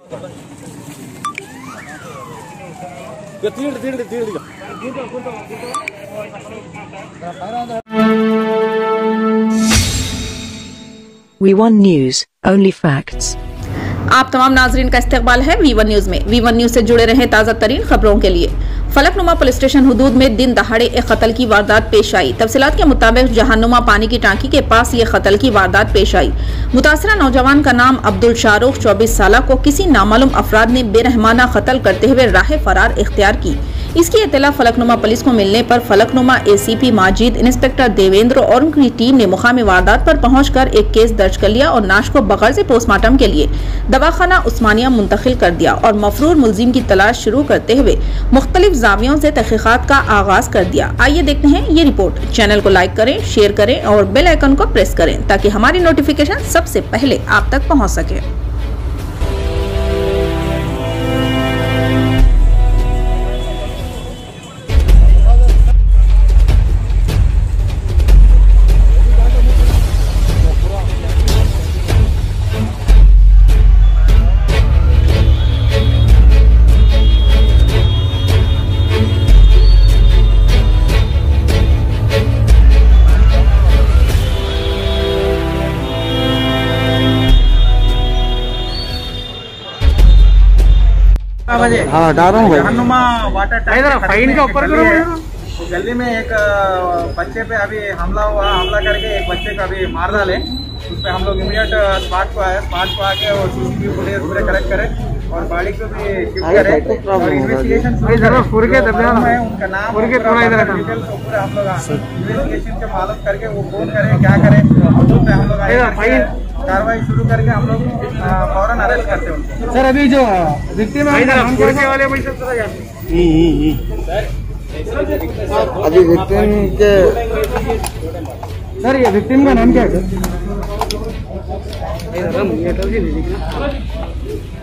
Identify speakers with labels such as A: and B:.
A: V1 News, only facts।
B: आप तमाम नाजरीन का इस्तकबाल है V1 न्यूज में। V1 न्यूज से जुड़े रहें ताज़ा तरीन खबरों के लिए। फलकनुमा पुलिस स्टेशन हुदूद में दिन दहाड़े एक कत्ल की वारदात पेश आई। तफसीलात के मुताबिक जहानुमा पानी की टांकी के पास ये कत्ल की वारदात पेश आई। मुतासरा नौजवान का नाम अब्दुल शाहरुख 24 साल को किसी नामालूम अफराद ने बेरहमाना कत्ल करते हुए राह फरार इख्तियार की। इसकी इत्तला फलकनुमा पुलिस को मिलने पर फलकनुमा ACP माजिद, इंस्पेक्टर देवेंद्र और उनकी टीम ने मुकामी वारदात पर पहुंचकर एक केस दर्ज कर लिया और नाश को बग़र्ज़ पोस्टमार्टम के लिए दवाखाना उस्मानिया मुंतकिल कर दिया और मफरूर मुलजिम की तलाश शुरू करते हुए मुख्तलिफ जावियों से तहकीकात का आगाज कर दिया। आइए देखते हैं ये रिपोर्ट। चैनल को लाइक करें, शेयर करें और बेल आइकन को प्रेस करें ताकि हमारी नोटिफिकेशन सबसे पहले आप तक पहुँच सके।
C: हाँ डालो भाई।
D: जहानुमा वाटर टैंक
C: फाइन के ऊपर
D: गली में एक बच्चे पे अभी हमला करके एक बच्चे को अभी मार डाले। उस पर हम लोग इमीडिएट स्पॉट को आके और CCTV फुटेज पूरे कलेक्ट करें और बॉडी को भी शिफ्ट करें और इन्वेस्टिगेशन है। उनका नाम डिटेल को पूरा हम लोग इन्वेस्टिगेशन के मालूम करके वो कौन करे क्या करे उस पर हम लोग कार्रवाई शुरू करके हम लोग फौरन अरेस्ट करते हैं।
C: सर अभी जो विक्टिम है अभी विक्टिम के सर ये विक्टिम का नाम क्या है?